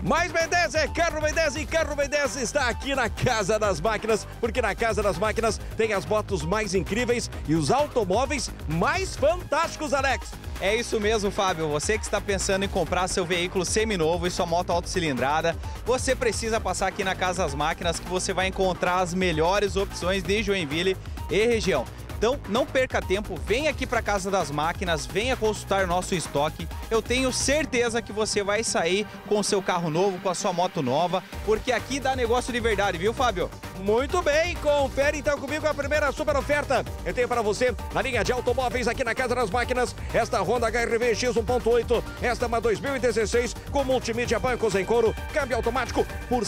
Mais B10 é Carro B10 e Carro B10 está aqui na Casa das Máquinas, porque na Casa das Máquinas tem as motos mais incríveis e os automóveis mais fantásticos, Alex. É isso mesmo, Fábio. Você que está pensando em comprar seu veículo seminovo e sua moto autocilindrada, você precisa passar aqui na Casa das Máquinas que você vai encontrar as melhores opções de Joinville e região. Então, não perca tempo, venha aqui para a Casa das Máquinas, venha consultar nosso estoque. Eu tenho certeza que você vai sair com o seu carro novo, com a sua moto nova, porque aqui dá negócio de verdade, viu, Fábio? Muito bem, confere então comigo a primeira super oferta. Eu tenho para você, na linha de automóveis aqui na Casa das Máquinas, esta Honda HR-V X 1.8, esta é uma 2016 com multimídia, bancos em couro, câmbio automático por R$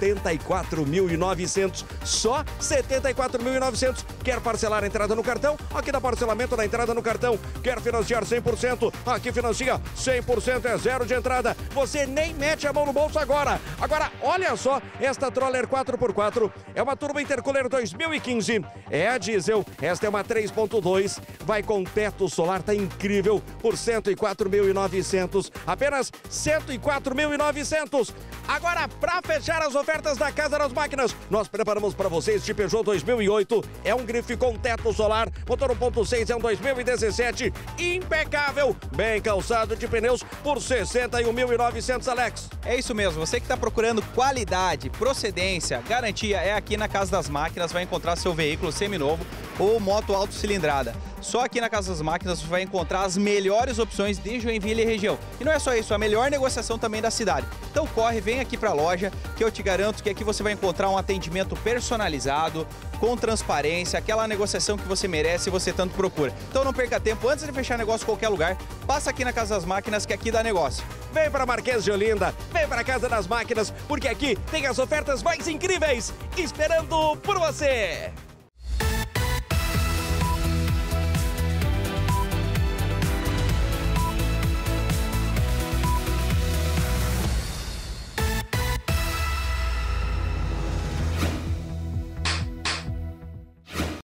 74.900. Só R$ 74.900. Quer parcelar a entrada no cartão? Aqui dá parcelamento na entrada no cartão. Quer financiar 100%? Aqui financia 100%, é zero de entrada. Você nem mete a mão no bolso agora. Agora, olha só, esta Troller 4x4 é uma Turbo Intercooler 2015. É a diesel, esta é uma 3.2. Vai com teto solar, tá incrível, por R$ 104.900. Apenas R$ 104.900. Agora, para fechar as ofertas da Casa das Máquinas, nós preparamos para vocês este Peugeot 2008. É um grife com teto solar, motor 1.6, é um 2017, impecável, bem calçado de pneus por R$ 61.900, Alex. É isso mesmo, você que está procurando qualidade, procedência, garantia, é aqui na Casa das Máquinas, vai encontrar seu veículo seminovo ou moto autocilindrada. Só aqui na Casa das Máquinas você vai encontrar as melhores opções de Joinville e região. E não é só isso, a melhor negociação também da cidade. Então corre, vem aqui para a loja, que eu te garanto que aqui você vai encontrar um atendimento personalizado, com transparência, aquela negociação que você merece e você tanto procura. Então não perca tempo, antes de fechar negócio em qualquer lugar, passa aqui na Casa das Máquinas que aqui dá negócio. Vem para Marquês de Olinda, vem para a Casa das Máquinas, porque aqui tem as ofertas mais incríveis esperando por você.